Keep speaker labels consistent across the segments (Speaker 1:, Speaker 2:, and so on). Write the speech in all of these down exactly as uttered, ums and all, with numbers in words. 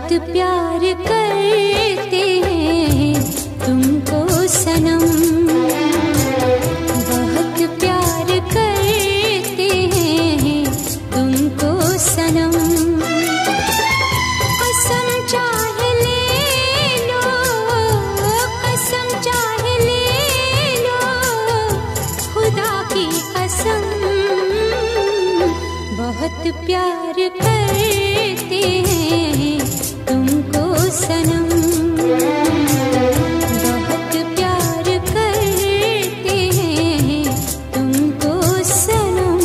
Speaker 1: प्यार करते हैं तुमको सनम, बहुत प्यार करते हैं तुमको सनम। कसम चाहे ले लो, कसम चाहे ले लो, खुदा की कसम, बहुत प्यार करते हैं तुमको सनम, बहुत प्यार करते हैं तुमको सनम।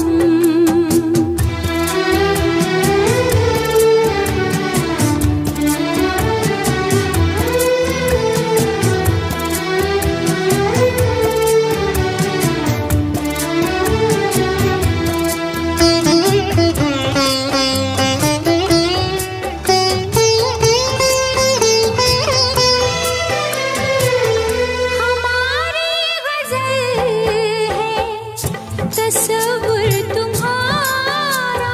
Speaker 1: तस्वुर तुम्हारा,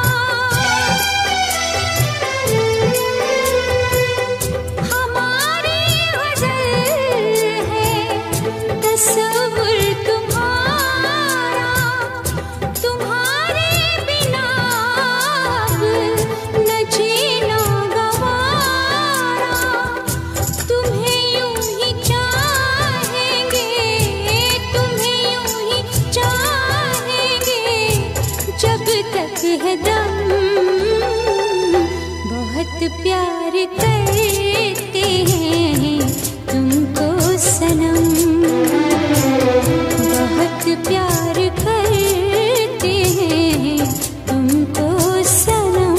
Speaker 1: हमारी गज़ल है तस्वुर तुम्हारा, तुम्हारे बिना न जीना गवारा, तुम्हें यूं ही चाहेंगे, तुम्हें यूं ही चाहेंगे जब तक है दम, बहुत प्यार करते हैं तुमको सनम, बहुत प्यार करते हैं तुमको सनम।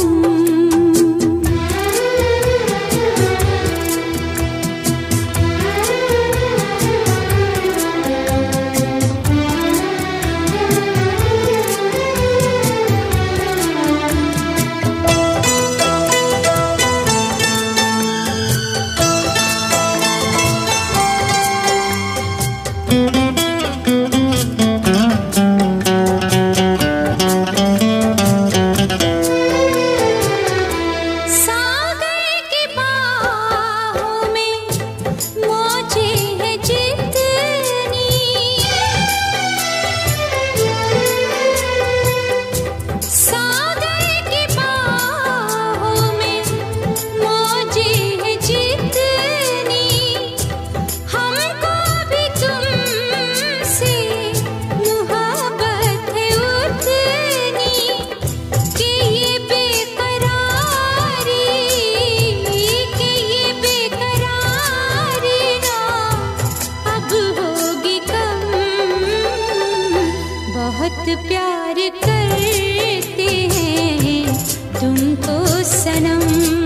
Speaker 1: सागर की बाहों में मौजें हैं जितनी, सागर की बाहों में मौजें हैं जितनी, हमको भी तुमसे मुहब्बत है उतनी, कि ये बेकरारी, कि ये बेकरारी ना अब होगी कम, बहुत प्यार करते हैं तुमको सनम,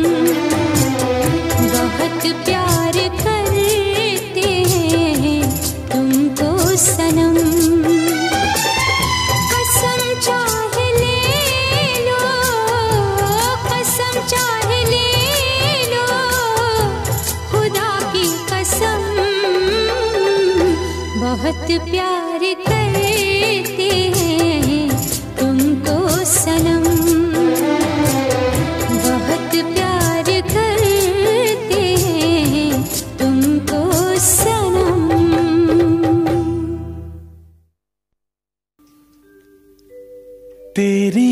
Speaker 1: बहुत प्यार करते हैं तुमको सनम। कसम चाहे ले लो, कसम चाहे ले लो, खुदा की कसम, बहुत प्यार करते हैं तुमको सनम, बहुत प्यार करते हैं तुमको सनम।
Speaker 2: तेरी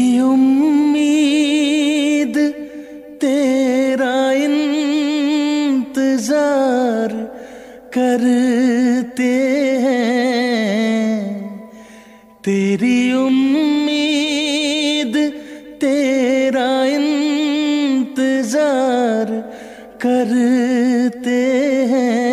Speaker 2: उम्मीद तेरा इंतजार करते हैं, तेरी उम्मीद तेरा इंतजार करते हैं।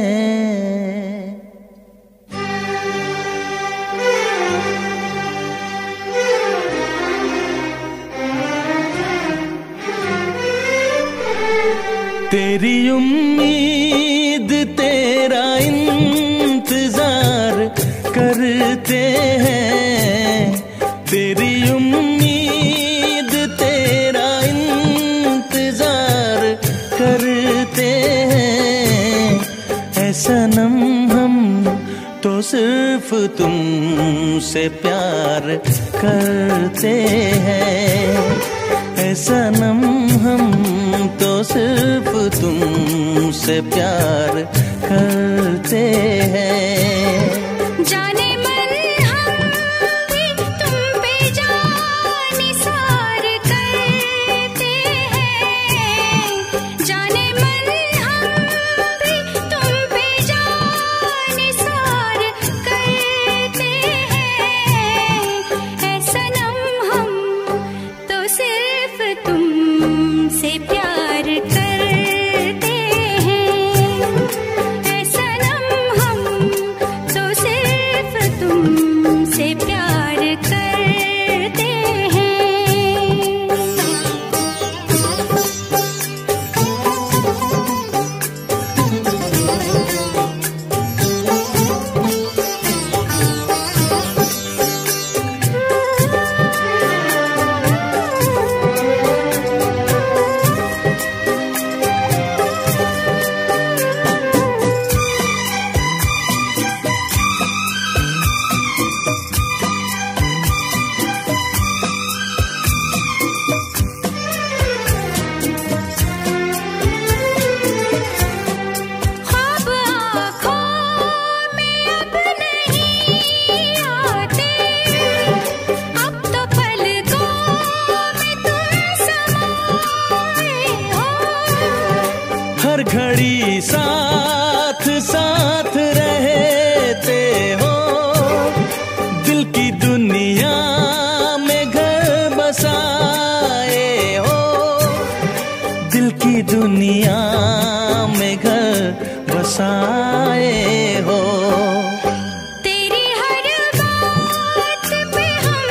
Speaker 2: तेरी उम्मीद तेरा इंतजार करते हैं, तेरी उम्मीद तेरा इंतजार करते हैं। ऐ सनम हम तो सिर्फ तुमसे प्यार करते हैं, ऐ सनम हम तो सिर्फ तुमसे प्यार करते हैं।
Speaker 1: जाने मन हम भी तुम पे जान निसार करते हैं। जाने मन हम भी तुम पे जान निसार करते हैं। ऐ सनम हम तो सिर्फ तुमसे प्यार करते हैं। ऐ सनम हम तो सिर्फ तुमसे प्यार करते हैं। ख्वाब आँखों में अब नहीं आते, अब तो पलकों में तुम समाए हो।
Speaker 2: हर घड़ी साथ साथ रहते हो, दिल की दुनिया में घर बसाए हो। दिल की दुनिया में घर बसाए हो।
Speaker 1: तेरी हर बात पे हम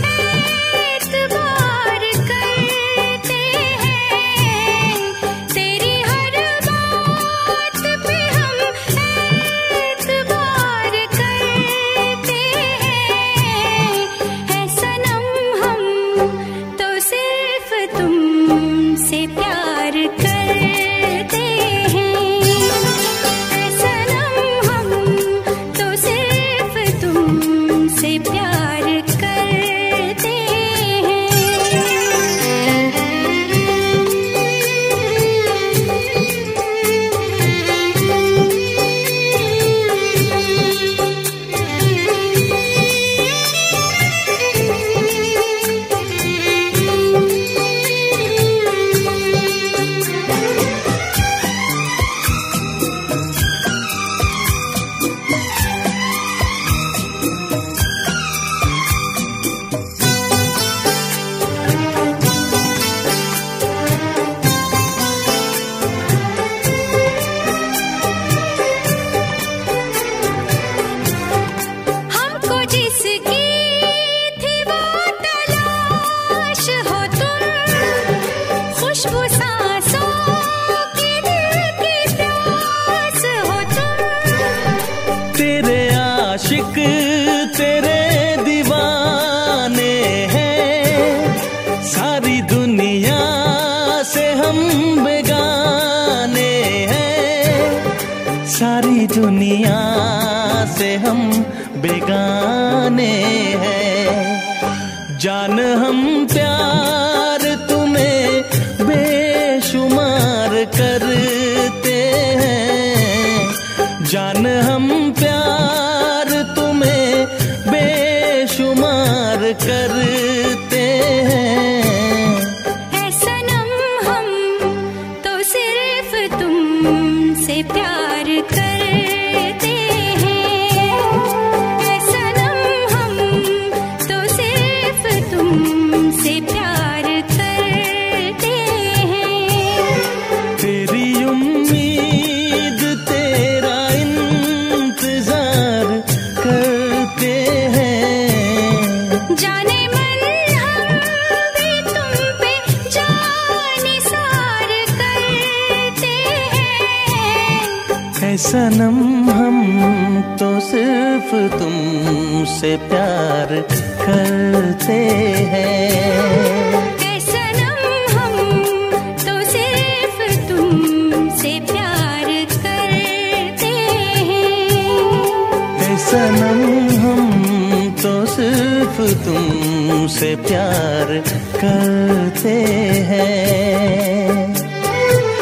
Speaker 1: एतबार करते हैं। तेरी हर बात पे हम एतबार करते हैं। ऐ सनम हम तो सिर्फ तुमसे प्यार करते हैं। ऐ सनम हम तो सिर्फ तुमसे प्यार करते हमको जिसकी थी वो तलाश हो तुम। खुशबू सांसों की दिल की प्यास हो तुम।
Speaker 2: तेरे आशिक तेरे दीवाने हैं, सारी दुनिया से हम बेगाने हैं। सारी दुनिया से हम बेगाने हैं। जान हम प्यार तुम्हें बेशुमार करते हैं। जान हम प्यार तुम्हें बेशुमार करते हैं।
Speaker 1: ऐ सनम हम तो सिर्फ तुमसे प्यार करते हैं। ऐ सनम हम तो सिर्फ तुमसे प्यार करते हैं।
Speaker 2: तेरी उम्मीद तेरा इंतजार करते हैं।
Speaker 1: जाने मन हम भी तुम पे जान निसार करते हैं।
Speaker 2: ऐ सनम हम तो सिर्फ तुमसे प्यार करते हैं।
Speaker 1: ऐ सनम हम तो सिर्फ तुमसे प्यार करते हैं।
Speaker 2: ऐ सनम हम तो सिर्फ तुमसे प्यार करते हैं।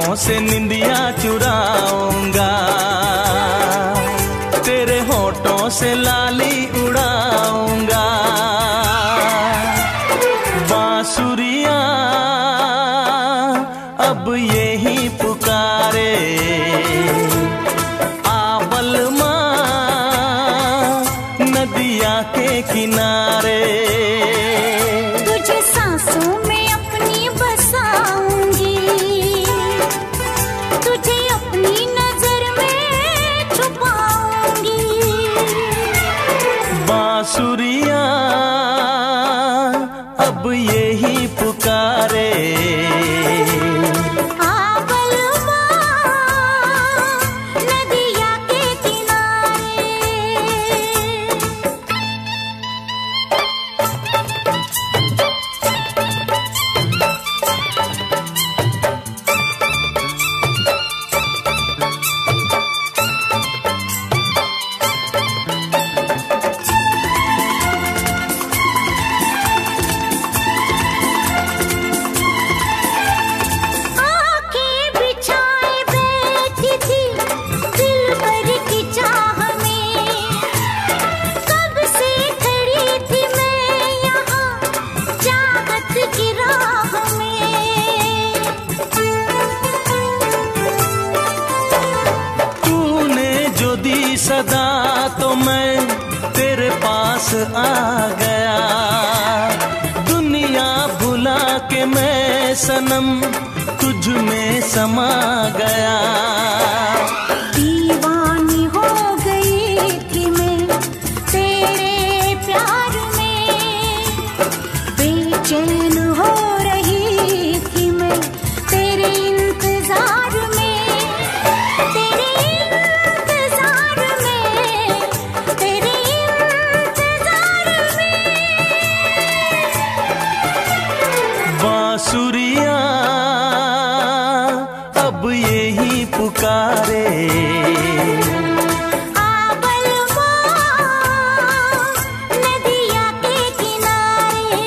Speaker 2: आंखों से निंदिया चुराऊंगा, तेरे होठों से लाली उड़ाऊंगा। बांसुरियां अब यही पुकारे, आवल माँ नदिया के किनारे।
Speaker 1: तुझे सांसों में अपनी बसाऊंगी, तुझे अपनी नजर में छुपाऊंगी।
Speaker 2: बांसुरियां अब यही पुकारे, सदा तो मैं तेरे पास आ गया, दुनिया भुला के मैं सनम तुझ में समा गया।
Speaker 1: दीवानी हो गई थी मैं तेरे प्यार में, बेचैन हो रही थी मैं तेरे इंतजार में।
Speaker 2: बांसुरियां अब यही पुकारे,
Speaker 1: आवल माँ नदिया के किनारे।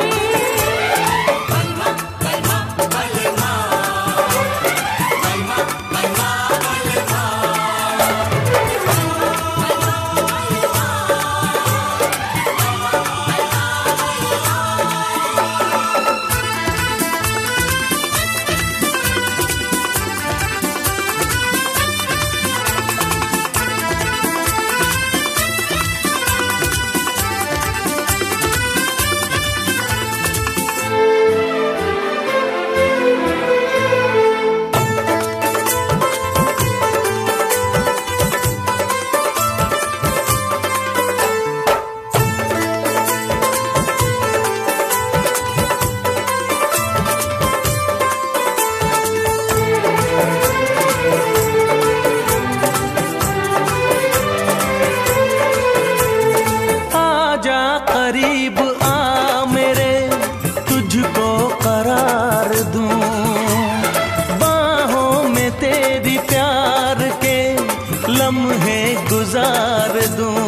Speaker 2: करीब आ मेरे, तुझको करार दूं, बाहों में तेरी प्यार के लम्हे गुजार दूं।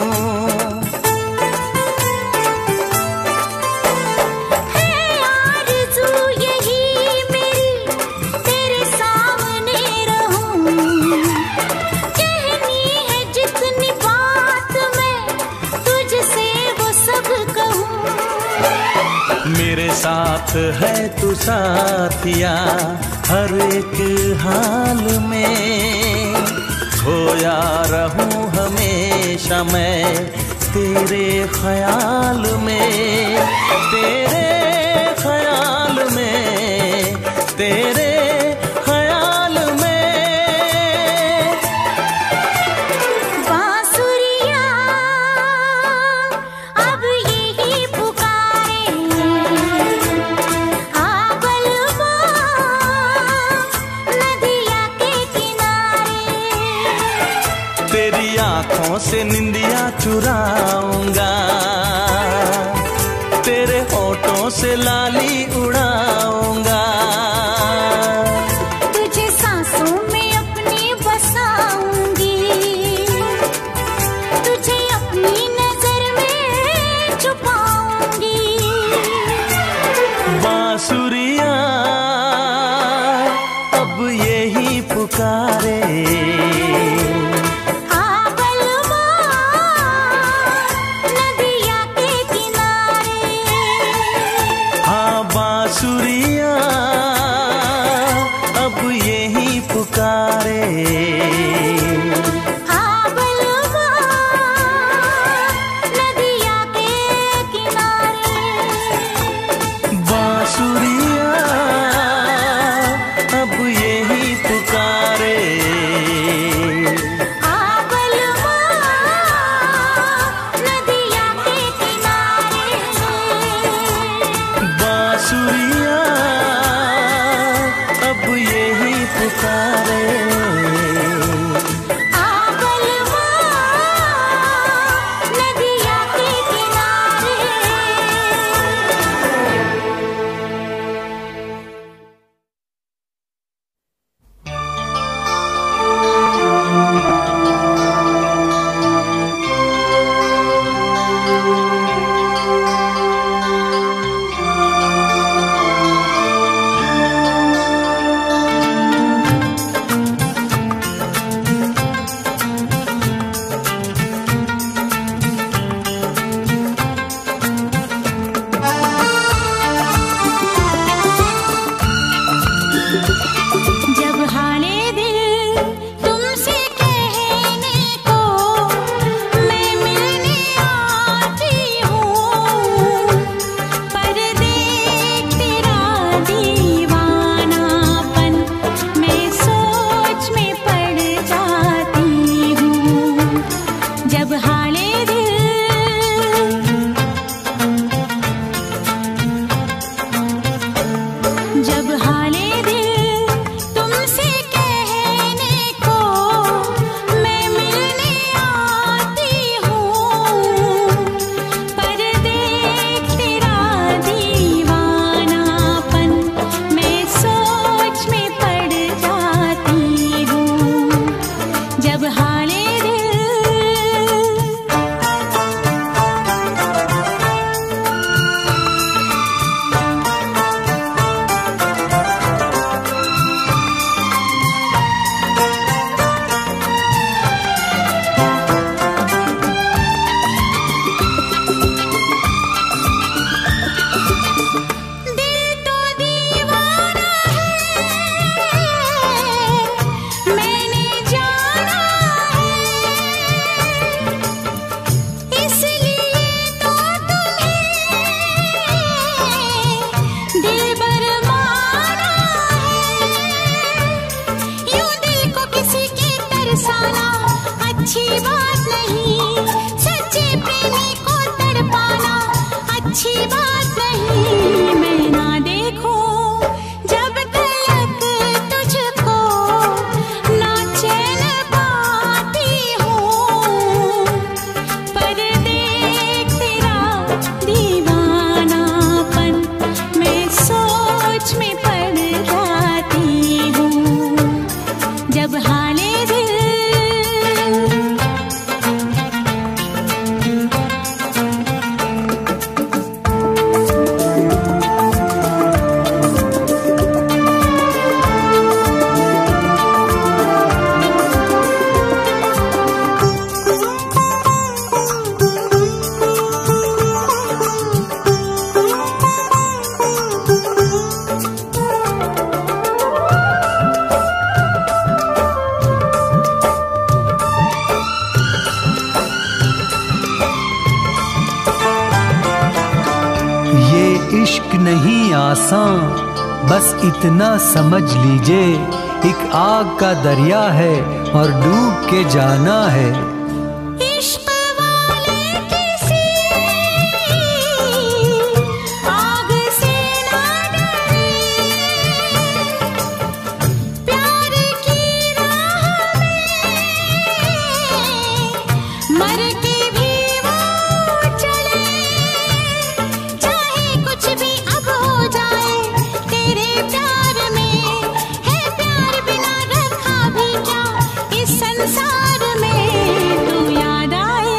Speaker 1: है आरज़ू यही मेरी तेरे सामने रहूं, कहनी है जितनी बात मैं तुझसे वो सब कहूं।
Speaker 2: मेरे साथ है तू साथिया हर एक हाल में, खोया रहूं हमेशा मैं तेरे ख्याल में, तेरे ख्याल में, तेरे ख्याल में।
Speaker 1: बांसुरियां अब यही पुकारे, आवल माँ नदिया के किनारे।
Speaker 2: तेरी आंखों से निंदिया चुराऊंगा, तेरे होठों से लाली उड़ाऊंगा।
Speaker 1: तुझे सांसों में अपनी बसाऊंगी, तुझे अपनी नजर में छुपाऊंगी।
Speaker 2: बांसुरियां अब पुकारे।
Speaker 1: आ बलवा नदिया के किनारे,
Speaker 2: हाँ बांसुरिया अब यही पुकारे।
Speaker 1: आ बलवा नदिया के किनारे,
Speaker 2: बांसुरिया अब यही पुकारे।
Speaker 1: आ बलवा नदिया के किनारे,
Speaker 2: बांसुरिया अब यही पुकारे।
Speaker 1: आ बलवा नदिया के किनारे। जब हाले दिल तुमसे कहने को मैं मिलने आती हूँ, पर देख तेरा दीवानापन मैं सोच में पड़ जाती हूँ। जब हाले दिल जब हाले दिल तुमसे कहने को मैं मिलने आती हूँ, पर देख तेरा दीवानापन मैं सोच में पड़ जाती हूँ। जब हाले दिल दिल तो दीवाना है, मैंने जाना है, इसलिए तो तुम्हें दिलबर माना है। यूं दिल को किसी के तरसाना अच्छी बात नहीं, सच्चे प्रेमी को तड़पाना अच्छी बात नहीं। मैं ना देखूं जब तलक तुझको, ना चैन पाती हूँ, पर देख तेरा दीवानापन मैं सोच में पड़ जाती हूँ। जब हाले दिल
Speaker 3: ये इश्क नहीं आसान, बस इतना समझ लीजिए, एक आग का दरिया है और डूब के जाना है।
Speaker 1: इश्क वाले किसी आग से ना डरे, प्यार की राह में मर के भी वो चले, चाहे कुछ भी अब हो जाए तेरे प्यार में, है प्यार बिना रखा भी क्या इस संसार में। तू याद आए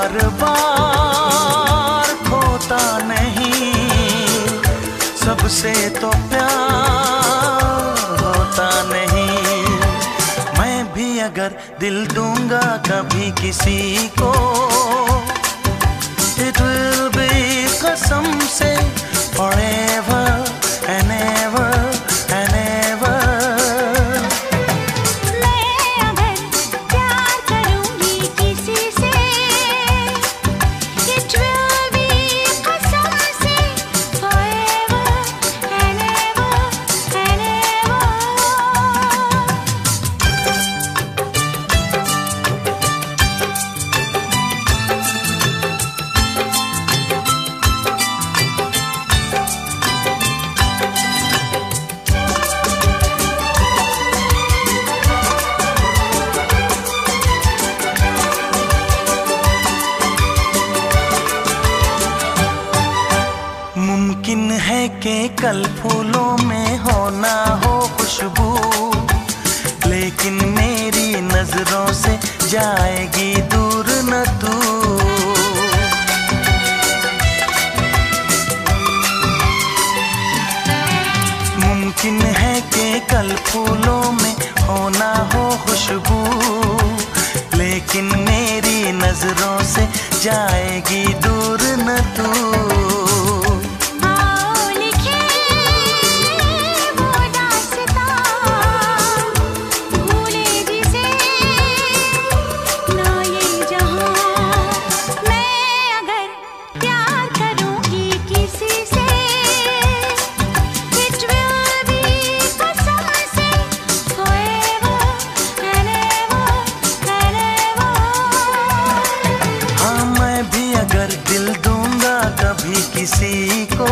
Speaker 2: बार बार खोता नहीं, सबसे तो प्यार होता नहीं। मैं भी अगर दिल दूंगा कभी किसी को, it will be कसम से forever and ever and ever। मुमकिन है कि कल फूलों में हो ना हो खुशबू, लेकिन मेरी नजरों से जाएगी दूर न तू। मुमकिन है कि कल फूलों में हो ना हो खुशबू, लेकिन मेरी नजरों से जाएगी दूर न तू। किसी को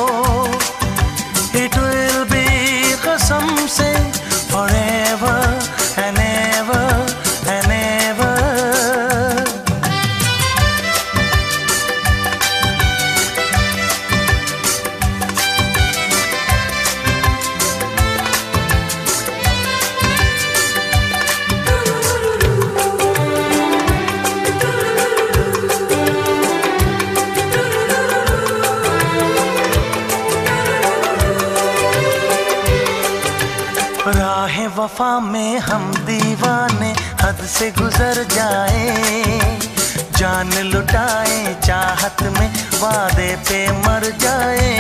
Speaker 2: it will be कसम से forever and ever and ever। राहे वफा में हम दीवाने हद से गुजर जाए, जान लुटाए चाहत में वादे पे मर जाए।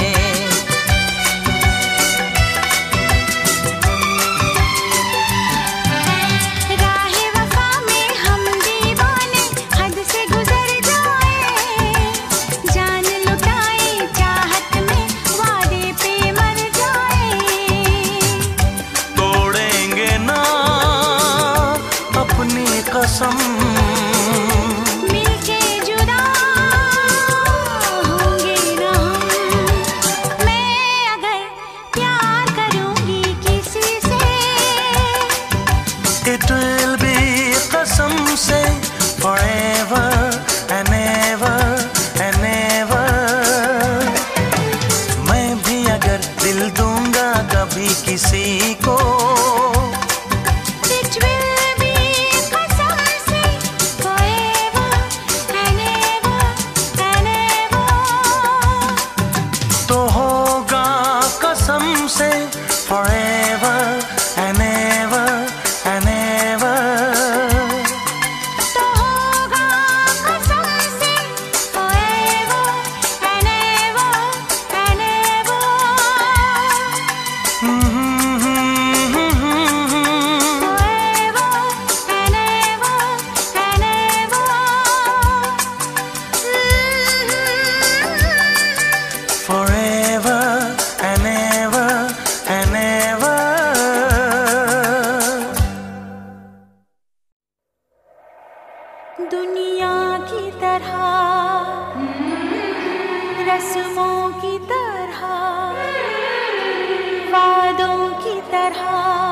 Speaker 1: राहे वफा में हम दीवाने हद से गुजर जाए, जान लुटाए चाहत में वादे पे मर जाए।
Speaker 2: अपनी कसम
Speaker 1: मिलके जुदा होंगे ना हम। मैं अगर प्यार करूंगी किसी से,
Speaker 2: it will be कसम से forever and ever and ever। मैं भी अगर दिल दूंगा कभी किसी को, forever and ever and ever।
Speaker 1: तो होगा कसम से forever and ever and ever।
Speaker 2: Forever and ever and ever।
Speaker 1: दुनिया की तरह, रस्मों की तरह, वादों की तरह,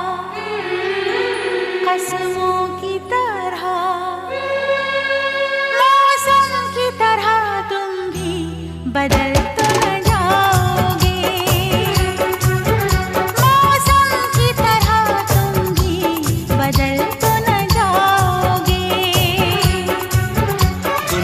Speaker 1: कसमों की तरह, मौसम की तरह तुम भी बदल तो न जाओगे। मौसम की तरह तुम भी बदल तो न जाओगे।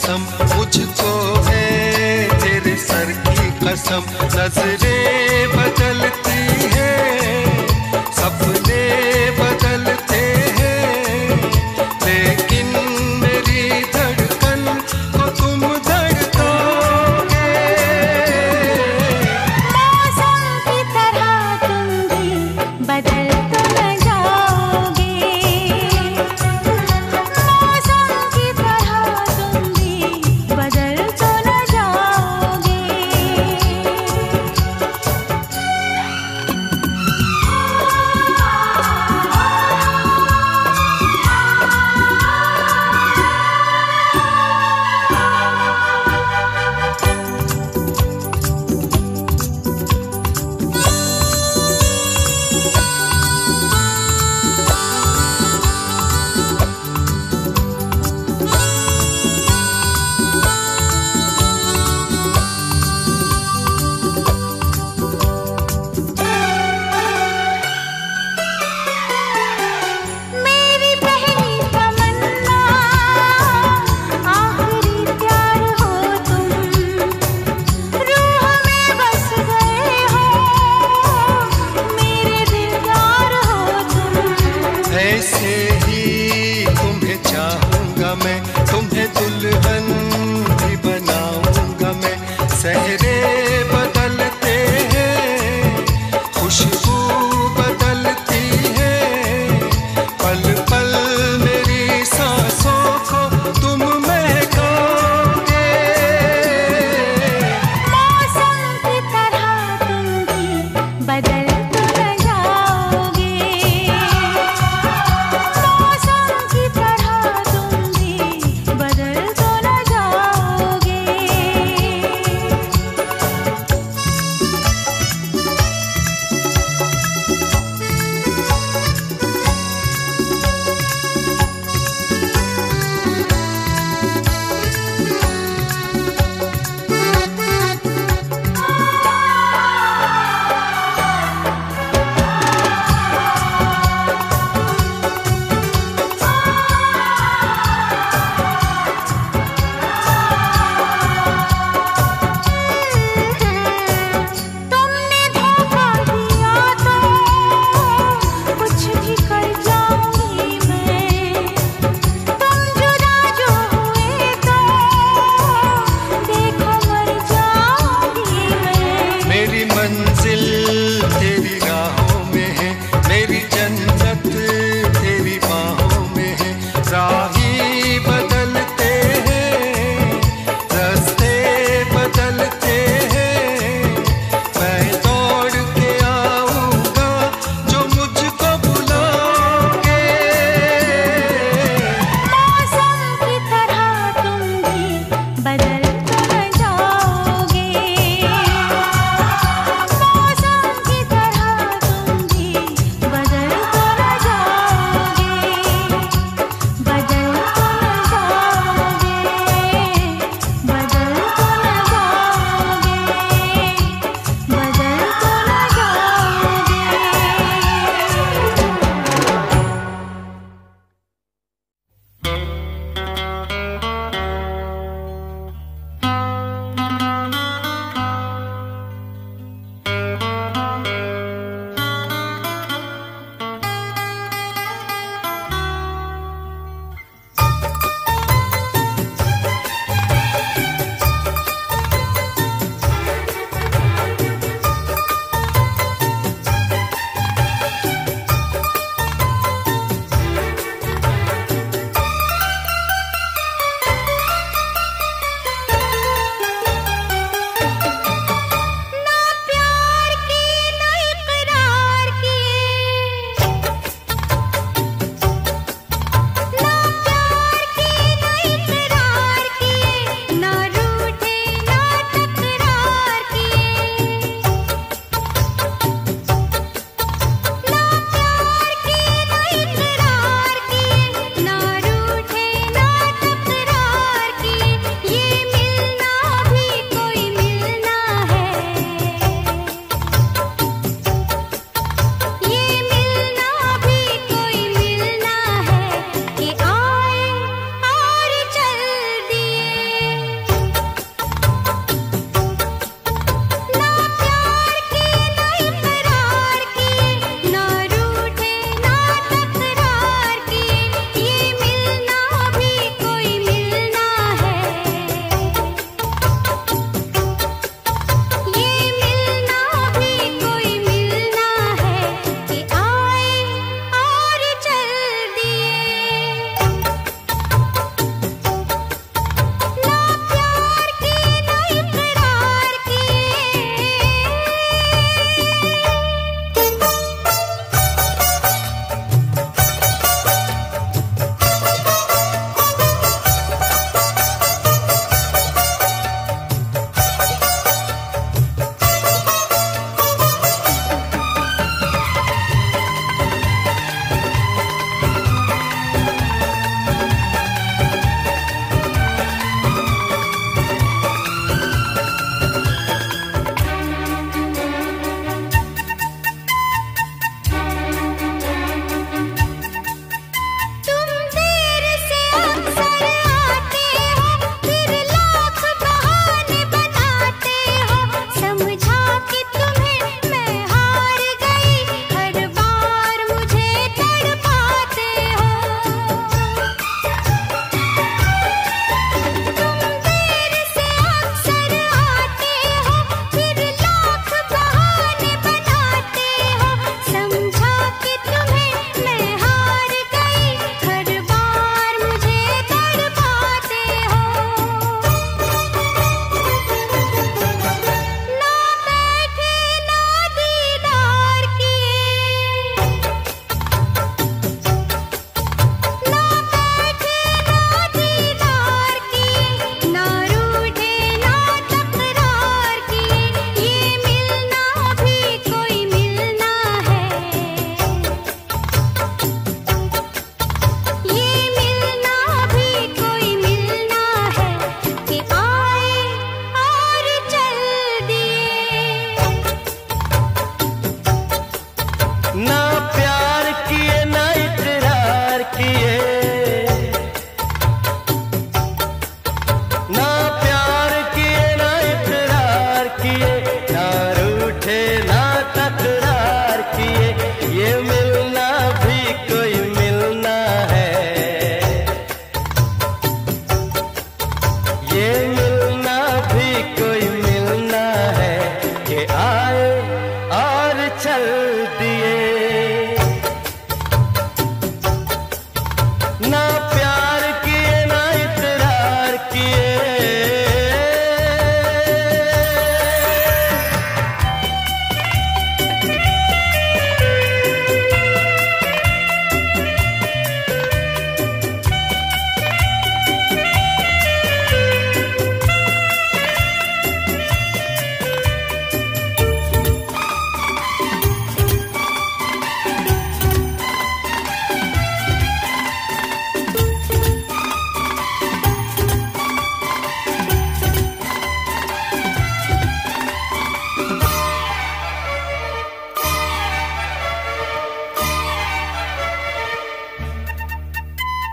Speaker 4: कसम, मुझको है तेरे सर की कसम। नजरें बदलती हैं, सपने बदलते हैं, लेकिन मेरी धड़कन को तुम धड़काओगे।
Speaker 1: मौसम की तरह तुम भी बदल तो न जाओगे, मौसम की तरह तुम भी बदल तो न जाओगे। मेरी पहली तमन्ना आखिरी प्यार हो तुम, रूह में बस गए हो, मेरे दिलदार हो तुम।
Speaker 4: ऐसे ही तुम्हें चाहूंगा मैं, तुम्हें दुल्हन भी बनाऊंगा मैं। सहरे बदलते हैं, खुशबू बदलती है, पल पल मेरी सांसों को तुम महकाओगे।
Speaker 1: मौसम की तरह तुम भी बदल तो न जाओगे,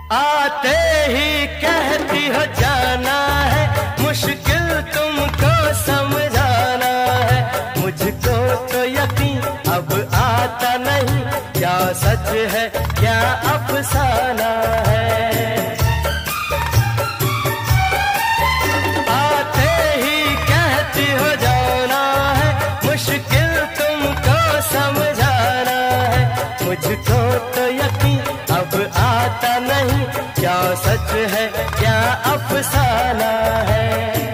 Speaker 5: आते ही कहती हो जाना है, मुश्किल तुमको समझाना है। मुझको तो यकीन अब आता नहीं, क्या सच है क्या अफसाना है। आते ही कहती हो जाना है, मुश्किल तुमको समझाना है। मुझको तो यकीन अब आता नहीं, क्या सच है क्या अफसाना है।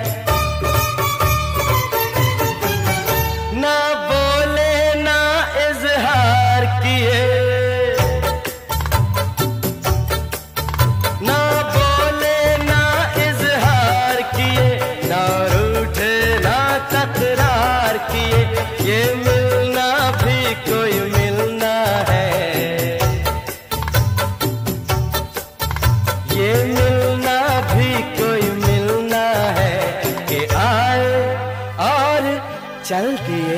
Speaker 5: ना बोले ना इजहार किए, ना बोले ना इजहार किए, ना रूठे ना तकरार किए। ये मिलना भी कोई मिलना है, ये मिलना भी कोई मिलना है कि आए और चल दिए।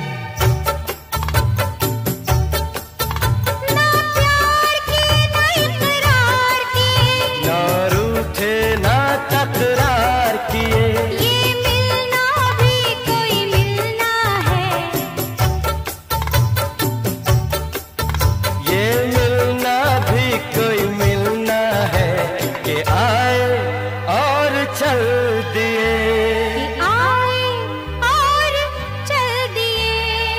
Speaker 1: ना प्यार किए ना इकरार किए,
Speaker 5: ना रूठे ना तकरार किए।
Speaker 1: ये मिलना भी कोई मिलना है,
Speaker 5: ये मिलना भी कोई मिलना है कि आए और चल दिए।
Speaker 1: कि आए और चल दिए।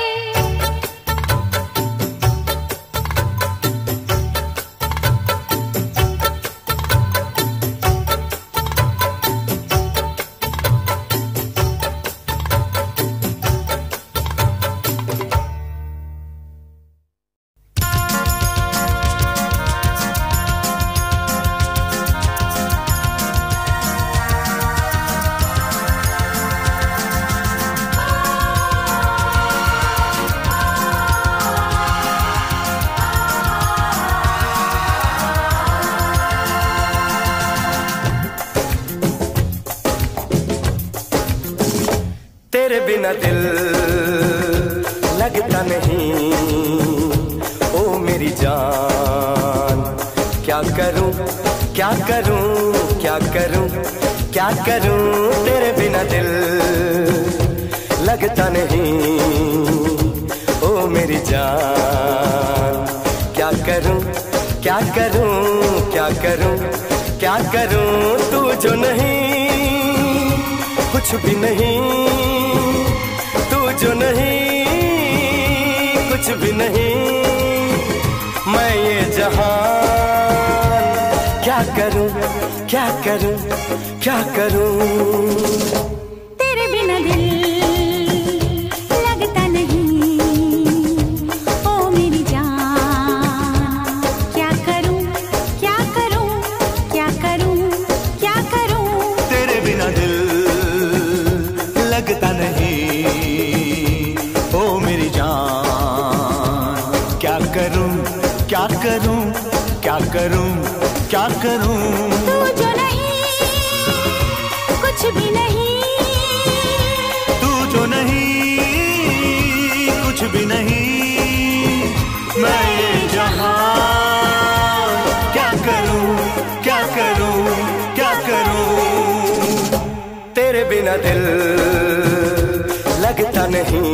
Speaker 5: तेरे बिना दिल लगता नहीं, ओ मेरी जान। क्या करूं क्या करूं क्या करूं क्या करूं, तेरे बिना दिल लगता नहीं, ओ मेरी जान। क्या करूं क्या करूं क्या करूं क्या करूं, तू जो नहीं कुछ भी नहीं, तू जो नहीं कुछ भी नहीं। मैं ये जहान क्या करूं क्या करूं क्या करूं।
Speaker 1: तेरे बिना दिल लगता नहीं, ओ मेरी जान। क्या करूं क्या करूं क्या करूं क्या करूं,
Speaker 2: तेरे बिना दिल लगता नहीं, ओ मेरी जान। क्या करूं क्या करूं क्या करूं क्या करूं।
Speaker 1: तू जो नहीं कुछ भी नहीं,
Speaker 2: तू जो नहीं कुछ भी नहीं। मैं ये जहान क्या करूं क्या करूं क्या करूं।
Speaker 5: तेरे बिना दिल लगता नहीं,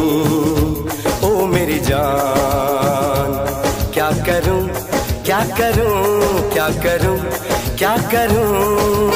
Speaker 5: ओ मेरी जान। क्या करूं क्या करूं क्या करूं क्या करूं।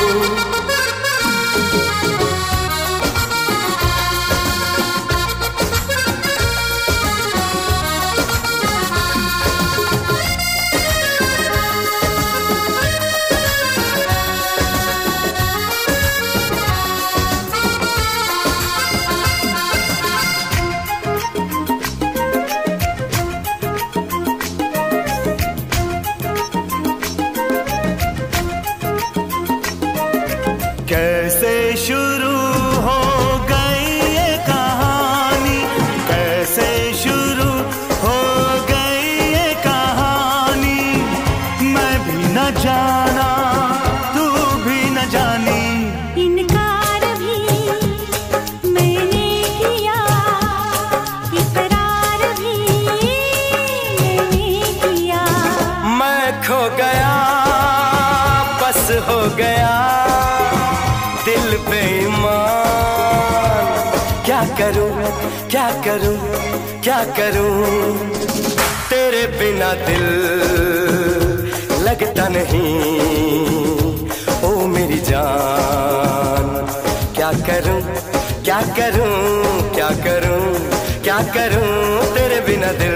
Speaker 2: कैसे शुरू हो गई ये कहानी, कैसे शुरू हो गई ये कहानी। मैं भी न जाना तू भी न जानी,
Speaker 1: इनकार भी मैंने किया, इकरार भी मैंने किया।
Speaker 5: मैं खो गया हो गया दिल बेईमान। क्या करूं क्या करूं क्या करूं, तेरे बिना दिल लगता नहीं। ओ मेरी जान, क्या करूं क्या करूं क्या करूं क्या करूं, तेरे बिना दिल।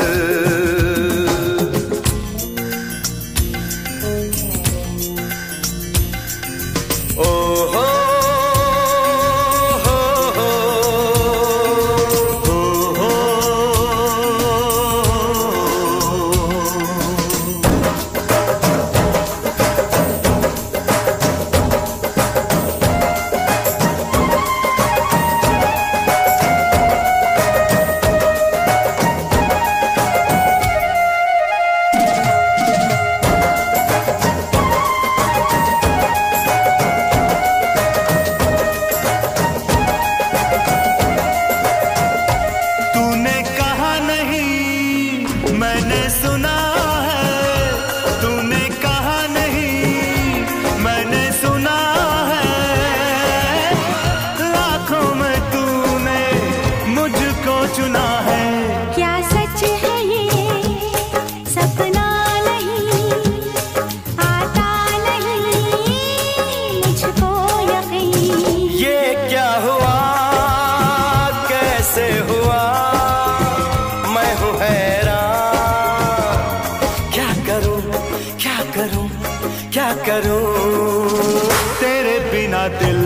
Speaker 5: क्या करूं, तेरे बिना दिल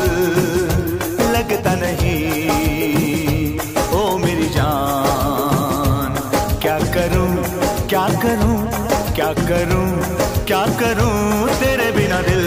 Speaker 5: लगता नहीं। ओ मेरी जान, क्या करूं क्या करूं क्या करूं क्या करूं, तेरे बिना दिल।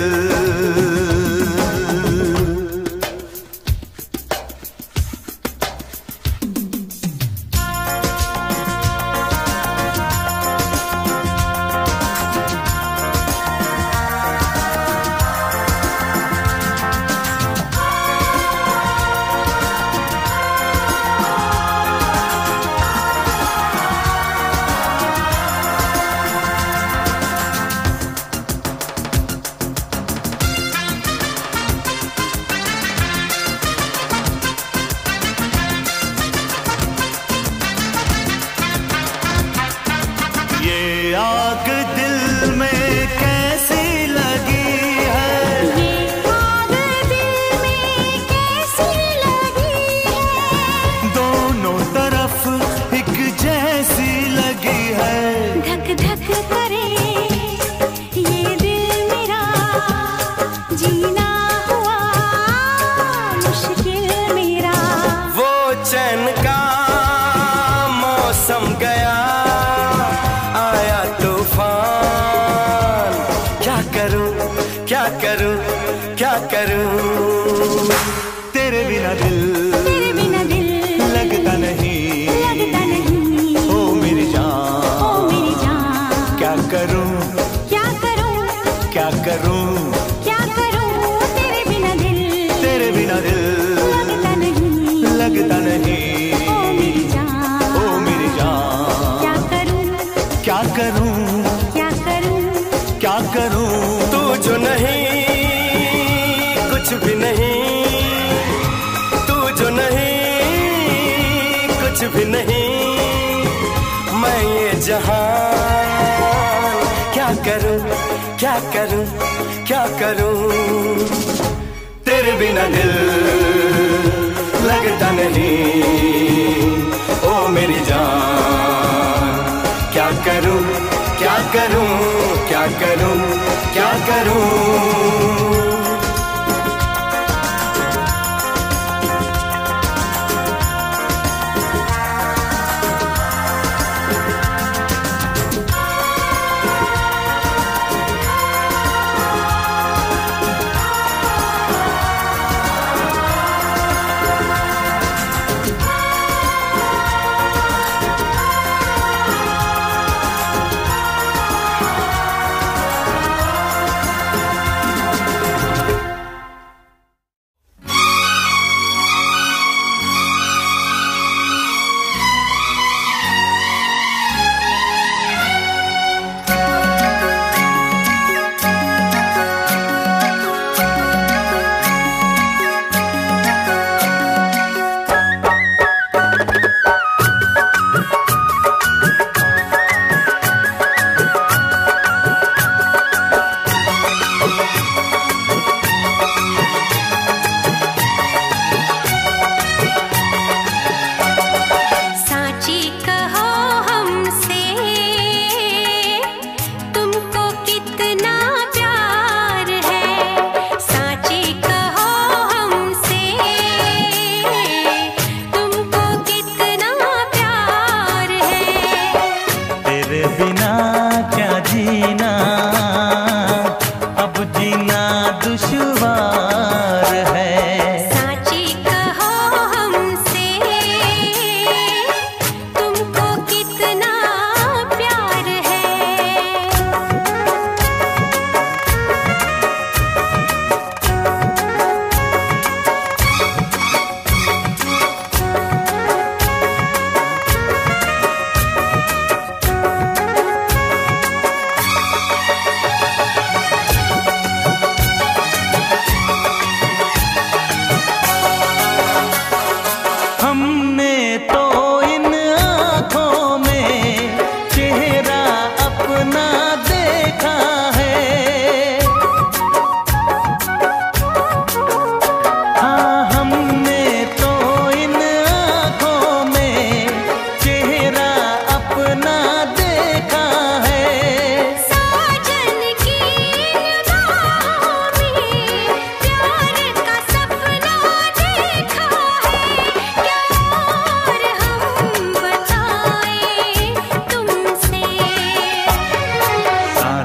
Speaker 5: आग दिल में कैसी लगी है,
Speaker 1: ये आग दिल में कैसी लगी है,
Speaker 5: दोनों तरफ एक जैसी लगी है।
Speaker 1: धक धक करे ये दिल मेरा, जीना हुआ मुश्किल मेरा।
Speaker 5: वो चैन का मौसम गया, आया तूफान। क्या करूं क्या करूं क्या करूं, तेरे बिना दिल
Speaker 1: तेरे बिना दिल
Speaker 5: लगता नहीं
Speaker 1: लगता नहीं।
Speaker 5: ओ मेरी जान,
Speaker 1: ओ मेरी जान,
Speaker 5: क्या करूं
Speaker 1: क्या करूं
Speaker 5: क्या करूं
Speaker 1: क्या करूं, तेरे बिना दिल
Speaker 5: तेरे बिना दिल
Speaker 1: लगता नहीं
Speaker 5: लगता नहीं।
Speaker 1: ओ मेरी जान,
Speaker 5: ओ मेरी जान,
Speaker 1: क्या करूं
Speaker 5: क्या करूं
Speaker 1: क्या करूं
Speaker 5: क्या करूं, तू जो नहीं कुछ भी नहीं, तू जो नहीं कुछ भी नहीं। मैं ये जहान क्या करूं क्या करूं क्या करूं, तेरे बिना दिल लगता नहीं। ओ मेरी जान, क्या करूं क्या करूं क्या करूं क्या करूं।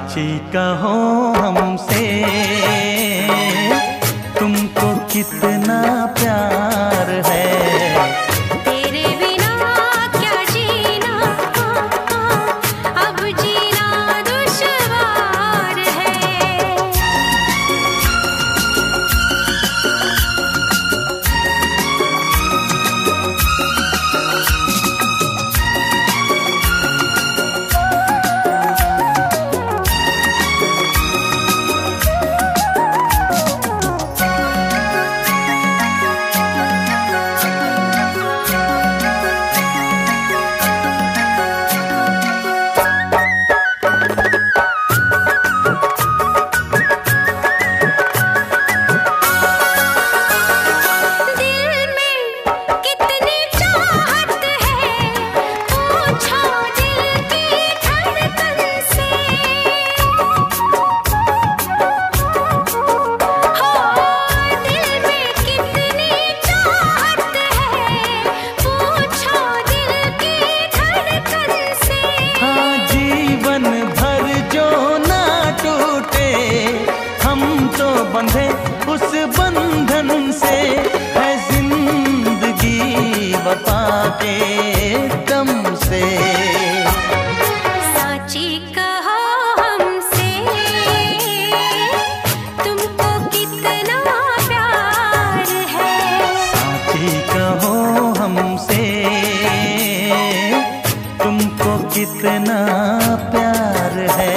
Speaker 2: साची कहो हमसे तुमको कितना प्यार है।
Speaker 1: तेरे बिना क्या जीना, अब जीना दुश्वार है।
Speaker 2: बंधे उस बंधन से है जिंदगी वफा के दम से।
Speaker 1: साची कहो हमसे तुमको कितना प्यार है।
Speaker 2: साची कहो हमसे तुमको कितना प्यार है।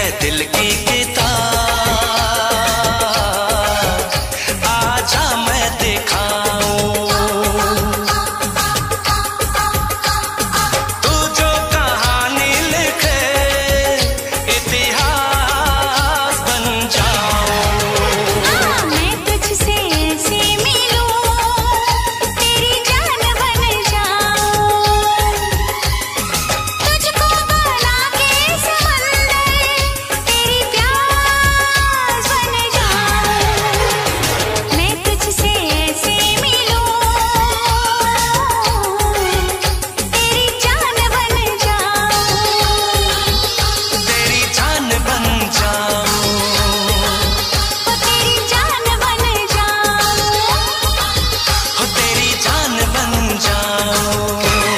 Speaker 2: दिल की किताब, आजा मैं दिखाऊं। तू जो कहानी लिखे इतिहास बन जाऊं।
Speaker 1: मैं तुझसे ऐसे मिलूं, तेरी जान बन जाऊं। तुझको बना के समंदर, तेरी प्यास बन जाऊं। मैं तुझसे ऐसे मिलूं, तेरी जान बन जाऊं।
Speaker 2: तेरी जान बन जाऊं।
Speaker 1: ओ तेरी जान बन जाऊं।
Speaker 2: हो तेरी जान बन जाऊं।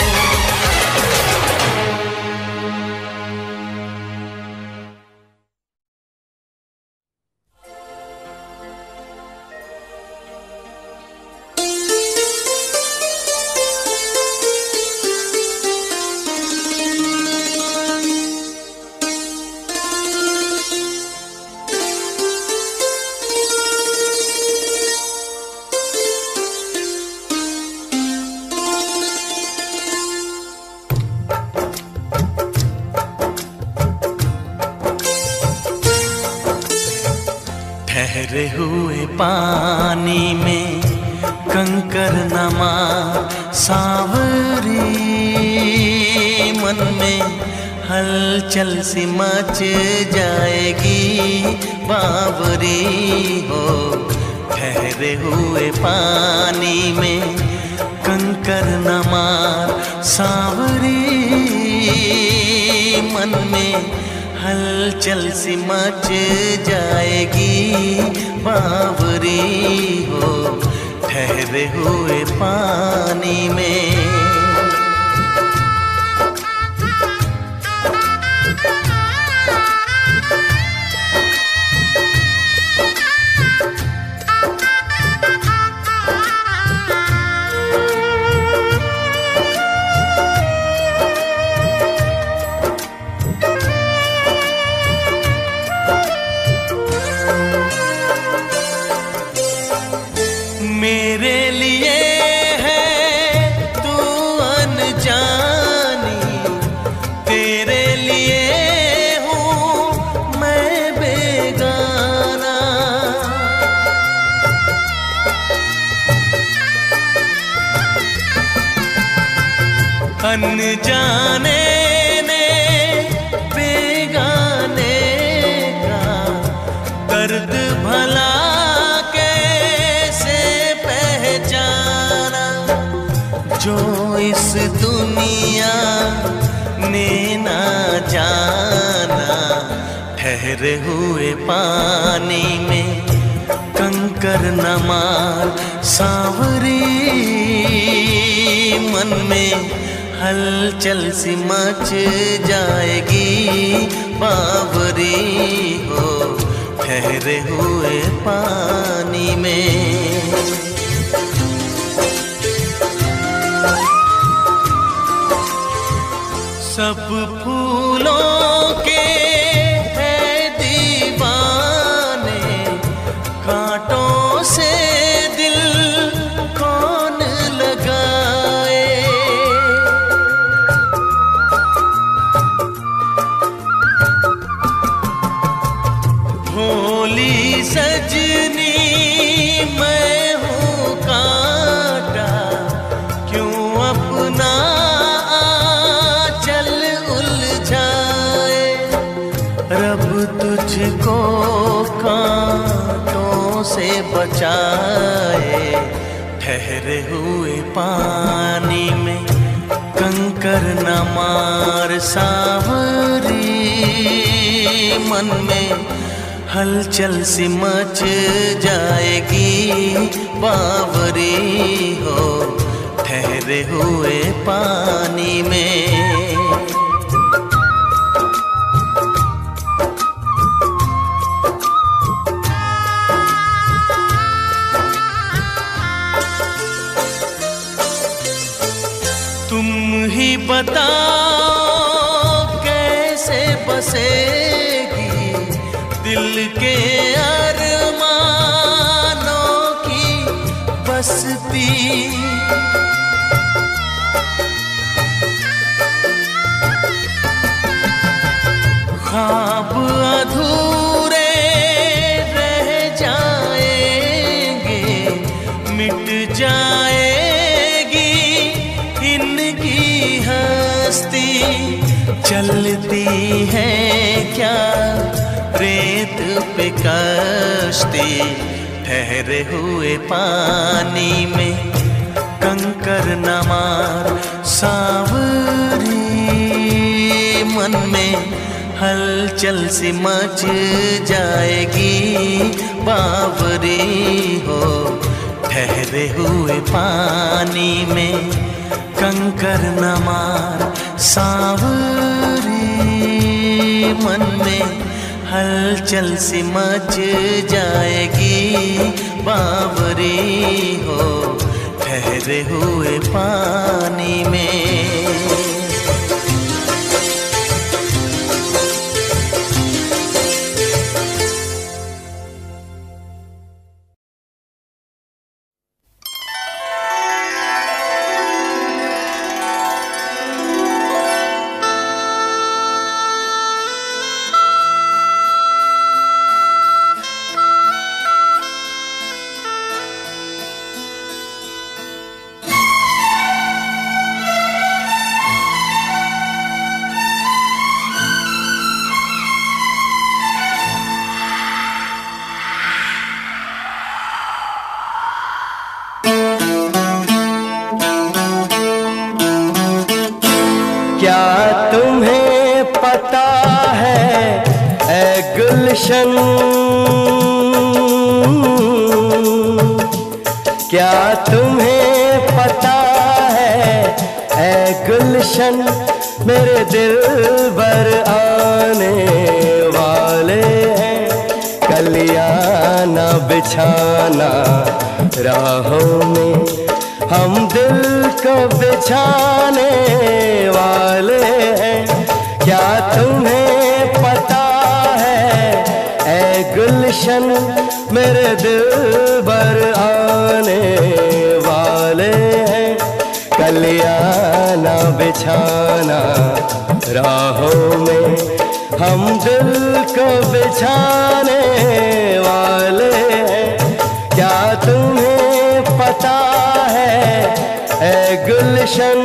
Speaker 2: ठहरे हुए पानी में कंकर नमा सावरी, मन में हलचल सी मच जाएगी बावरी हो। ठहरे हुए पानी में कंकर नमा सावरी, मन में हलचल सी मच जाएगी बावरी हो। ठहरे हुए पानी में मेरे लिए है तू अनजानी, तेरे लिए हूँ मैं बेगाना। अनजाने ने बेगाने का दर्द भला जो इस दुनिया ने ना जाना। ठहरे हुए पानी में कंकर न मार सावरी, मन में हलचल सी मच जाएगी बावरी हो। ठहरे हुए पानी में सब फूलों के है दीवाने, कांटों से दिल कौन लगाए। भोली सजनी मैं हूँ कांटा, क्यों अपना रब तुझको कांटों से बचाए। ठहरे हुए पानी में कंकर न मार सावरी, मन में हलचल सी मच जाएगी बावरी हो। ठहरे हुए पानी में तुम ही बताओ कैसे बसेगी दिल के अरमानों की बस्ती। ख्वाब अधूरे रह जाएंगे, मिट जाएगी इनकी हस्ती। चलती है क्या रेत पे कश्ती, ठहरे हुए पानी में कंकर न मार सांवरी। मन में हलचल सी मच जाएगी बावरी हो, ठहरे हुए पानी में कंकर न मार सांवरी। मन में हलचल सी मच जाएगी बावरी हो, ठहरे हुए पानी में।
Speaker 5: क्या तुम्हें पता है ऐ गुलशन, मेरे दिल भर आने वाले हैं। कलियाना बिछाना राहों में, हम दिल को बिछाने वाले हैं। क्या तुम्हें पता है ऐ गुलशन, मेरे दिल भर आने वाले हैं। कलियाना बिछाना राहों में, हम दिल को बिछाने वाले हैं। क्या तुम्हें पता है ऐ गुलशन।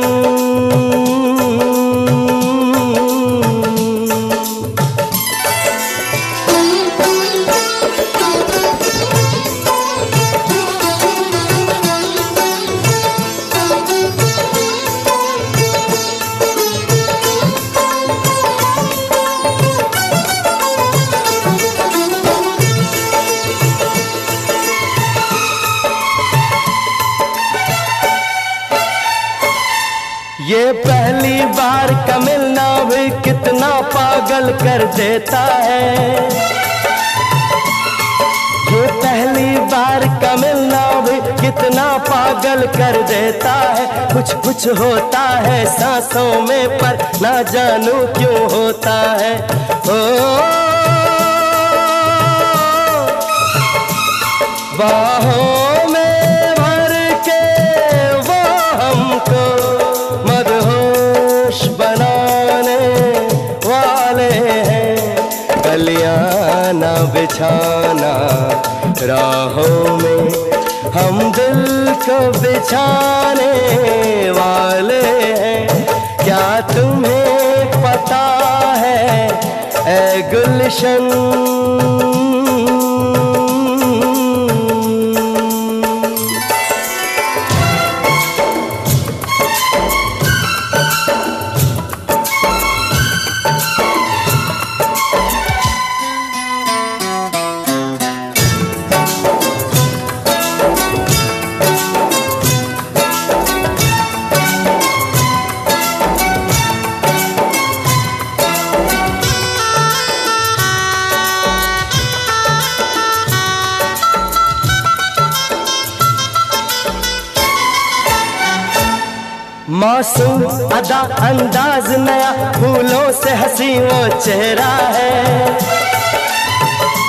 Speaker 5: ये पहली बार का मिलना भी कितना पागल कर देता है। ये पहली बार का मिलना भी कितना पागल कर देता है। कुछ कुछ होता है सांसों में पर ना जानू क्यों होता है। ओ बाहों में भर के वो हमको मदहोश बनाने वाले हैं। कलियाना बिछाना राहों में, हम दिल को बिछाने वाले हैं। क्या तुम्हें पता है ऐ गुलशन। मासूम अदा अंदाज नया, फूलों से हंसी वो चेहरा है।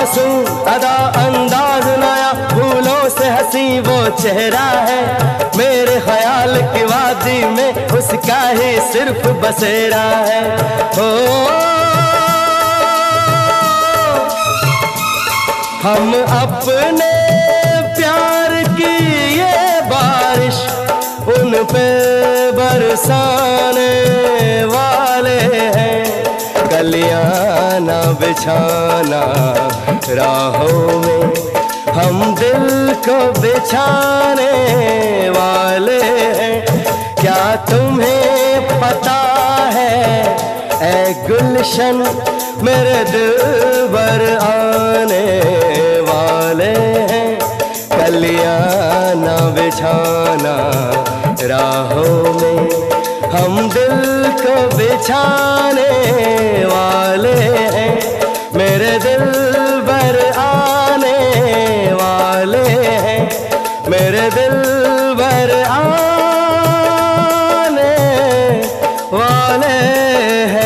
Speaker 5: मासूम अदा अंदाज नया, फूलों से हंसी वो चेहरा है। मेरे ख्याल की वादी में उसका ही सिर्फ बसेरा है। हो हम अपने प्यार की ये बारिश उन पे बरसाने वाले हैं। कलियां ना बिछाना राहों में, हम दिल को बिछाने वाले हैं। क्या तुम्हें पता है ऐ गुलशन, मेरे दिल भर आने वाले हैं। कलियां ना बिछाना राहों में, हम दिल को बिछाने वाले हैं। मेरे दिल भर आने वाले हैं, मेरे दिल भर आने वाले हैं।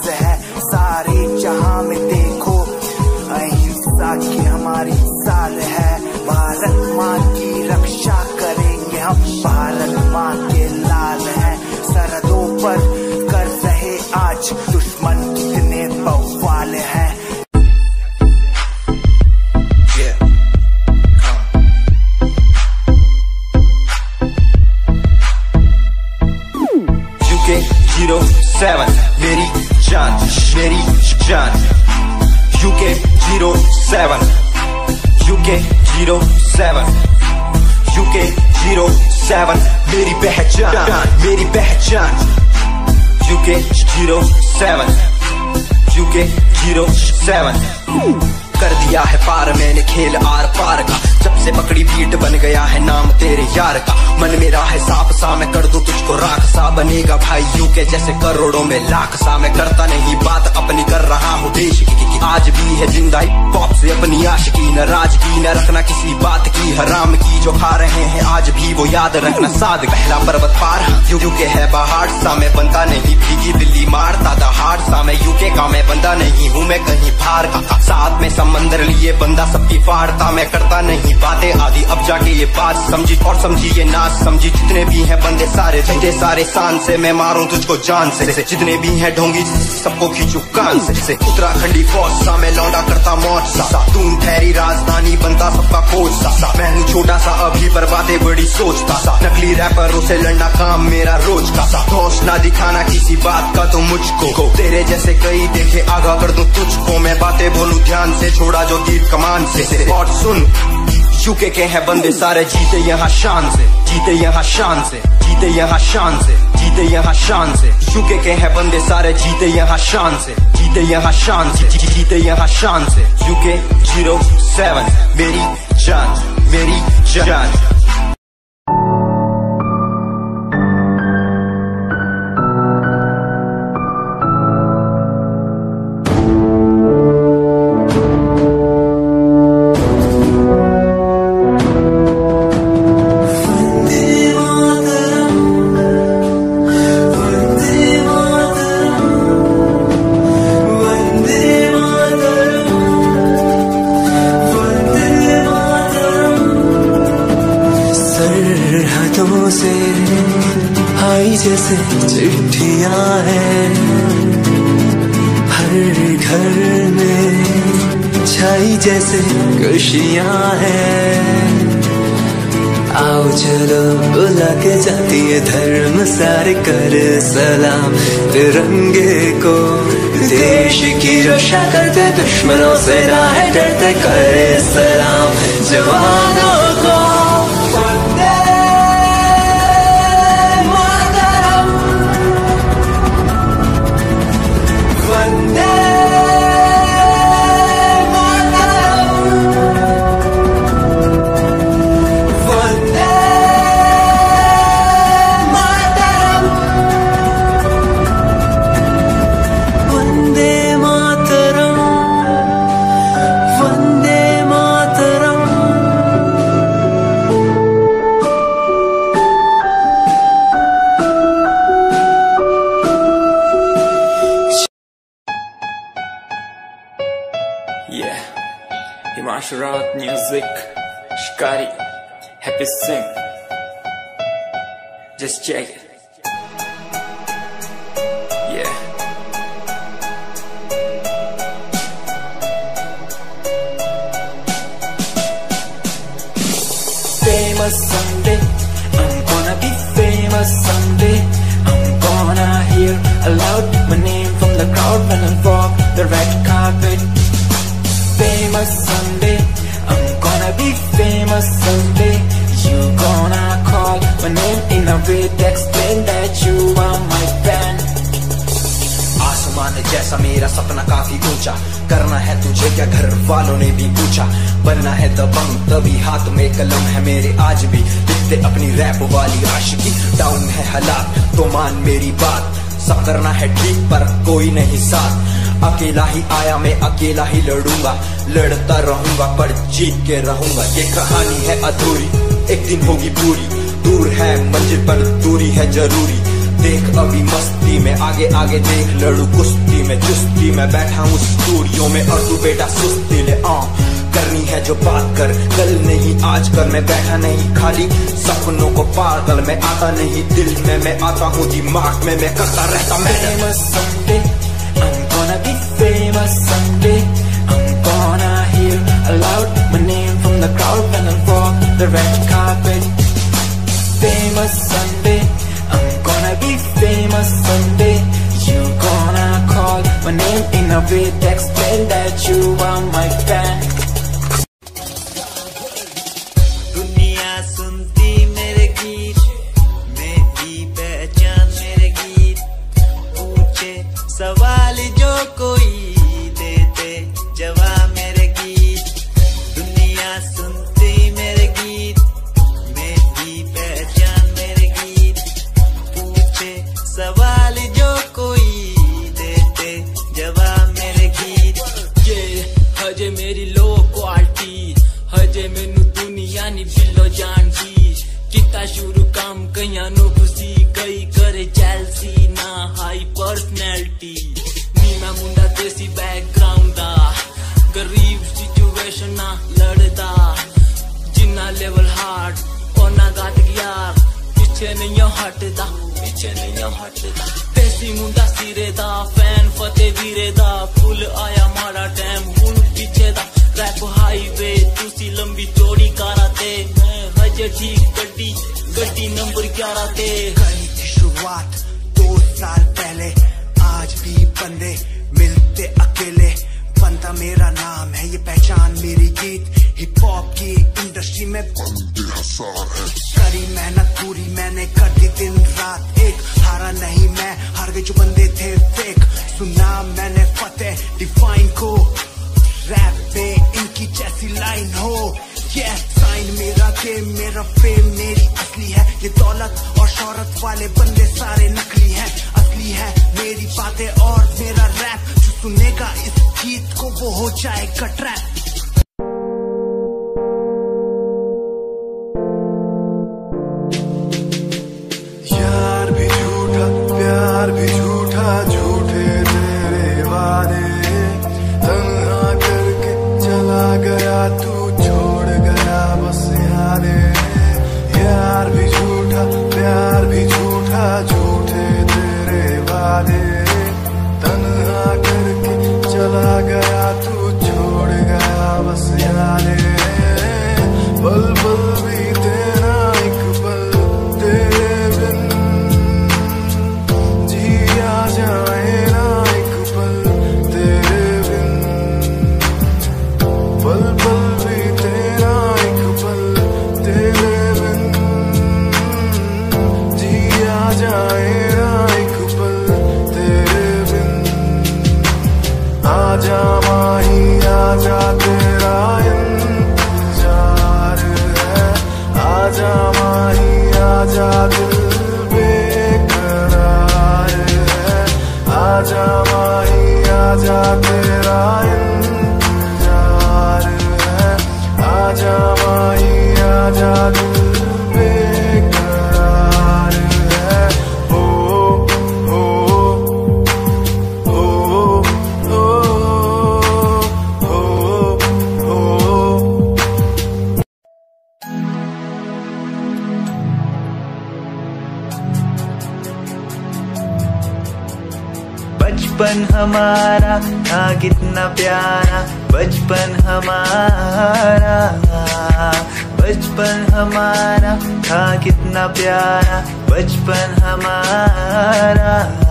Speaker 6: सारे जहां में देखो अहिंसा की हमारी साल है। Seven U K zero seven U K zero seven मेरी पहचान मेरी पहचान U K zero seven U K zero seven कर दिया है पार मैंने खेल आर पार का जब से पकड़ी बीट बन गया है नाम तेरे यार का मन मेरा है साफ सा मैं कर दूं तुझको राख सा बनेगा भाई यू के जैसे करोड़ों में लाख सा मैं करता नहीं बात अपनी कर रहा हूँ देश की, की, की आज भी है जिंदा पॉप से अपनी आशिकी न राज की न रखना किसी बात की हराम की जो खा रहे हैं आज भी वो याद रखना साद पहला पर्वत पार यू यू के है पहाड़ सा मैं बनता नहीं भीगी दिल्ली मारता दहाड़ सा मैं यू के का मैं बंदा नहीं हूँ मैं कहीं बाहर का साथ में समंदर लिए बंदा सबकी फाड़ता मैं करता नहीं बातें आदि अब जाके ये बात समझी और समझी ये नाच समझी जितने भी हैं बंदे सारे झंडे सारे शान से मैं मारूं तुझको जान से जितने भी हैं ढोंगी सबको खींचू कान से उत्तराखंडी फौज सा मैं लौंडा करता मौज सा तून ठहरी राजधानी बनता सबका कोच सा मैं हूँ छोटा सा अभी पर बातें बड़ी सोचता सा नकली रैपरों से लड़ना काम मेरा रोज का सा दोष ना दिखाना किसी बात का तो मुझको तेरे जैसे कई देखे आगा कर दूं तुझको मैं बातें बोलूं ध्यान से छोड़ा जो तीर कमान से और सुन यूके के हैं बंदे सारे जीते यहाँ शान से जीते यहाँ शान से जीते यहाँ शान से जीते यहाँ शान से यूके के हैं बंदे सारे जीते यहाँ शान से जीते यहाँ शान से जीते यहाँ शान से यूके जीरो सेवन मेरी जान मेरी जान
Speaker 7: से आई जैसे चिट्ठियां हैं हर घर में छाई जैसे खुशियां हैं आओ चलो बुला के जाती है धर्म सारे कर सलाम तिरंगे को देश की रक्षा करते दुश्मनों से ना है डरते करे सलाम जवानों को
Speaker 8: Yeah, Himanshu Rawat music, Shikari, Happy Singh. Just check it. Yeah. Famous someday, I'm gonna be famous someday. I'm gonna hear aloud my name from the crowd when I walk the red carpet. Famous someday, I'm gonna be famous someday. You gonna call my name in a way to explain that you are my fan.
Speaker 6: आसमान जैसा मेरा सपना काफी ऊंचा करना है तुझे क्या घर वालों ने भी पूछा बनना है दबंग तभी हाथ में कलम है मेरे आज भी लिखते अपनी रैप वाली आशिकी डाउन है हालात तो मान मेरी बात सब करना है ठीक पर कोई नहीं साथ अकेला ही आया मैं अकेला ही लड़ूंगा लड़ता रहूंगा पर जीत के रहूंगा ये कहानी है अधूरी एक दिन होगी पूरी दूर है मंजिल पर दूरी है जरूरी देख अभी मस्ती में आगे आगे देख लड़ू कुश्ती में चुस्ती में बैठा हूँ स्टूडियो में और तू बेटा सुस्ती ले आ करनी है जो बात कर कल नहीं आज कर मैं बैठा नहीं खाली सपनों को पागल मैं आता नहीं दिल में मैं आता हूँ दिमाग में मैं करता रहता मैं
Speaker 8: I'm gonna be famous someday. I'm gonna hear aloud my name from the crowd when I walk the red carpet. Famous someday. I'm gonna be famous someday. You gonna call my name in a way to explain that you are my fan.
Speaker 9: शुरू काम कईयां नु खुशी कई करे jealousy ना high personality नी मैं मुंडा देसी background दा गरीब सिचुएशन ना लड़दा जिन्ना लेवल हार्ड ओना गाट यार पीछे नहीं हटदा पीछे नहीं हटदा देसी मुंडा सिरे दा फैन फतेह वीरे दा फुल आया माड़ा टाइम हुन पीछे दा रैप हाईवे तुसी लंबी चौड़ी कारा ते मैं हजे ठीक गड्डी गड्डी नंबर ग्यारह ते
Speaker 10: कहीं की शुरुआत दो साल पहले आज भी बंदे मिलते अकेले बनता मेरा नाम है ये पहचान मेरी गीत हिप हॉप की इंडस्ट्री में बंदे हजार है करी मेहनत पूरी मैंने कर दी दिन रात एक हारा नहीं मैं हार गए जो बंदे थे फेक सुना मैंने फतेह डिफाइन को रैप पे इनकी जैसी लाइन हो ये साइन मेरा गेम मेरा फेम मेरी असली है ये दौलत और शोहरत वाले बंदे सारे नकली हैं असली है मेरी बातें और मेरा रैप जो सुनेगा इस गीत को वो हो जाएगा ट्रैप
Speaker 4: यार भी झूठा प्यार भी झूठा झूठे तेरे वादे तन्हा करके चला गया तू छोड़ गया बस यारे यार भी झूठा प्यार भी झूठा झूठे तेरे वादे तन्हा करके चला गया तू छोड़ गया बस यारे पल पल भी तेरा एक पल तेरे बिन जिया जाए ना एक पल तेरे बिन पल पल भी तेरा एक पल तेरे बिन जिया जाए ना एक पल तेरे बिन आजा माही आजा तेरा इंतजार है आजा माही आजा दिल बेकरार है आजा माही आजा तेरा इंतजार है आजा माही आजा दिल बेकरार है ओ ओ ओ ओ ओ ओ
Speaker 7: बचपन हमारा था कितना प्यारा बचपन हमारा बचपन हमारा था कितना प्यारा बचपन हमारा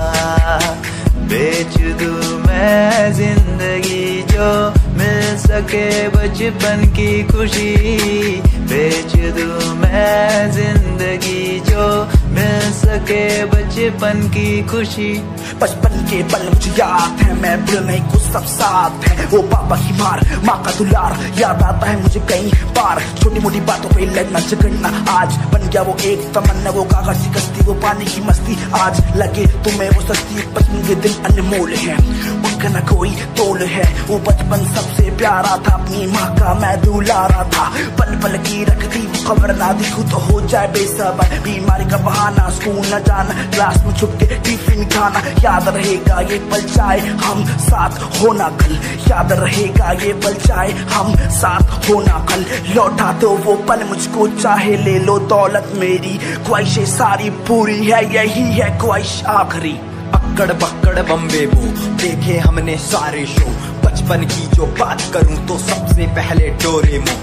Speaker 7: बेच दूं मैं जिंदगी जो मिल सके बचपन की खुशी बेच दूं मैं जिंदगी जो मिल सके बचपन की खुशी
Speaker 10: बचपन के पल मुझे याद है मैं भूल नहीं कुछ सब साथ है वो पापा की मार माँ का दुलार याद आता है मुझे कई बार छोटी मोटी बातों पे लड़ना झगड़ना आज बन गया वो एक तमन्ना वो कागज की कश्ती वो पानी की मस्ती आज लगे तुम्हें वो सस्ती बचपन के दिन अनमोल है उनका न कोई तोल है वो बचपन सबसे प्यारा था अपनी माँ का मैं दुलारा था पल पल की रखती वो खबर ना दिखू तो हो जाए बेसबर बीमारी का बहाना स्कूल न जाना क्लास में छुप के टिफिन खाना याद रहेगा ये पल चाहे हम साथ होना कल याद रहेगा ये पल चाहे हम साथ होना कल लौटा दो वो पल मुझको चाहे ले लो दौलत मेरी ख्वाहिशें सारी पूरी है यही है ख्वाहिश आखिरी
Speaker 6: अक्कड़ बक्कड़ बम्बे वो देखे हमने सारे शो बचपन की जो बात करूं तो सबसे पहले डोरेमोन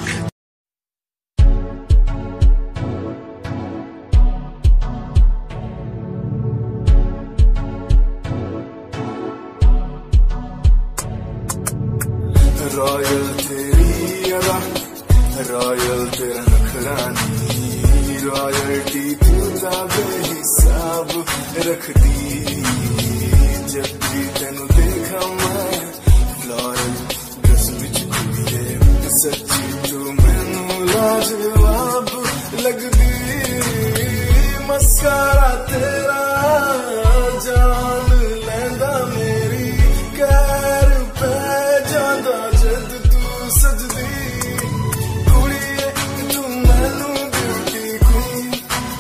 Speaker 4: रॉयल तेरी अदा रॉयल तेरा नखरानी रॉयल्टी तू बेहिसाब रख दी जब भी तेनू देखा मैं फ्लोरल ड्रेस विच कुड़िए सच्ची तू मैनू लाजवाब लगदी मस्कारा तेरा जान लैंदा मेरी कैर पे जांदा जद तू सजदी कुड़िए तू मैनू ब्यूटी क्वीन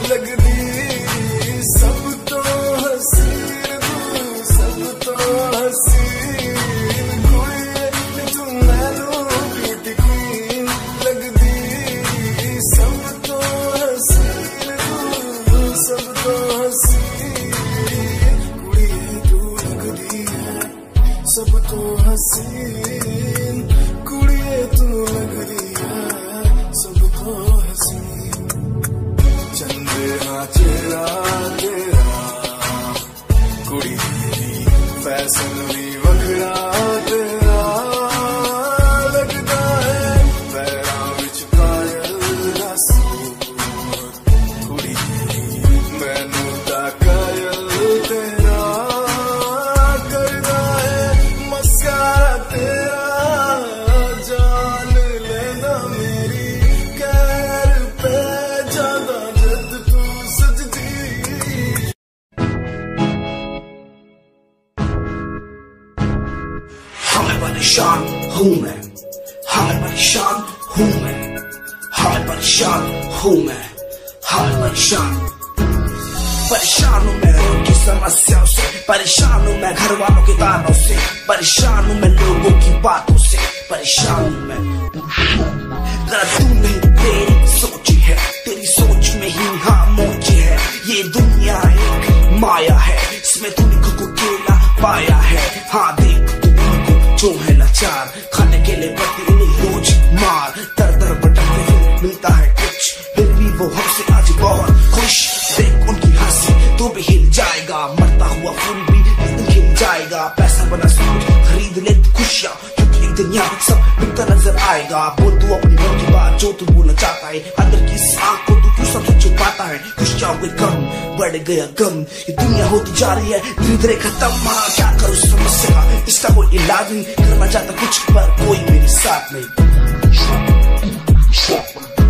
Speaker 10: हूँ मैं, हाल परेशान हूँ मैं, हाल परेशान हूँ मैं, हाल परेशान। परेशान हूँ मैं रोग की समस्याओं से, परेशान हूँ मैं घर वालों के तानों से, परेशान हूँ मैं लोगों की बातों से, परेशान हूँ मैं। गलत तू नहीं तेरी सोच है, तेरी सोच में ही खामोशी है। ये दुनिया एक माया है, इसमें तूने खुद को अकेला पाया है। हाँ देख तू उनको जो है लाचार, खाने के लिए पड़ती उन्हें रोज मार। दर दर भटकते फिर मिलता है कुछ, फिर भी वो हमसे आज बहुत खुश। देख उनकी हंसी तू भी हिल जाएगा, मरता हुआ फूल भी एक दिन खिल जाएगा। पैसा बना सब खरीद ले खुशियाँ, क्योंकि एक दिन यहाँ सब बिकता नजर आएगा। बोल तू अपनी मन की बात जो तू बोलना चाहता है, अंदर की इस आँख को तू क्यों सबसे छुपाता है। खुशियाँ हुए कम, बढ़ गया गम, ये दुनिया होती जा रही है धीरे धीरे खत्म। हाँ क्या करूँ इस समस्या का, इसका कोई इलाज नहीं, करना चाहता कुछ पर कोई मेरे साथ नहीं।